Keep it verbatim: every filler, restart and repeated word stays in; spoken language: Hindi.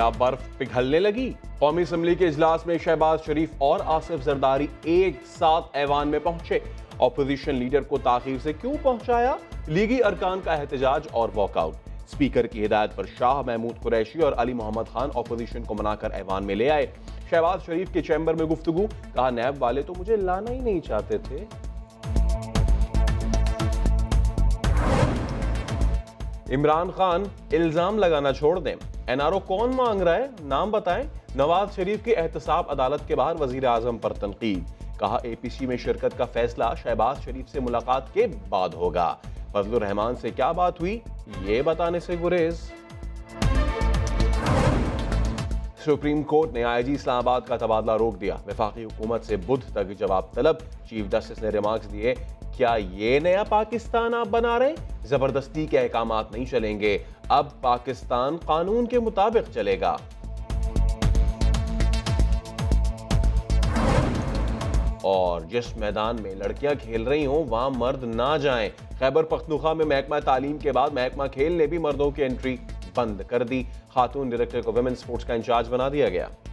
क्या बर्फ पिघलने लगी? कौमी असम्बली के इजलास में शहबाज शरीफ और आसिफ जरदारी एक साथ ऐवान में पहुंचे। ऑपोजिशन लीडर को ताखीर से क्यों पहुंचाया? लीगी अरकान का एहतजाज और वॉकआउट। स्पीकर की हिदायत पर शाह महमूद कुरैशी और अली मोहम्मद खान ऑपोजिशन को मनाकर ऐवान में ले आए। शहबाज शरीफ के चैम्बर में गुफ्तगू, कहा नैब वाले तो मुझे लाना ही नहीं चाहते थे। इमरान खान इल्जाम लगाना छोड़ दें। एनआरओ कौन मांग रहा है, नाम बताएं। नवाज शरीफ की एहतसाब अदालत के बाहर वजीर आजम पर तनकीद। कहा एपीसी में शिरकत का फैसला शहबाज शरीफ से मुलाकात के बाद होगा। फजलुर रहमान से क्या बात हुई, ये बताने से गुरेज। सुप्रीम कोर्ट ने आईजी इस्लामाबाद का तबादला रोक दिया। वफाकी हुकूमत से बुध तक जवाब तलब। चीफ जस्टिस ने रिमार्क्स दिए, क्या ये नया पाकिस्तान आप बना रहे? जबरदस्ती के अहकामात नहीं चलेंगे, अब पाकिस्तान कानून के मुताबिक चलेगा। और जिस मैदान में लड़कियां खेल रही हों वहां मर्द ना जाएं। खैबर पख्तूनख्वा में महकमा तालीम के बाद महकमा खेल ने भी मर्दों की एंट्री बंद कर दी। खातून डायरेक्टर को विमेन स्पोर्ट्स का इंचार्ज बना दिया गया।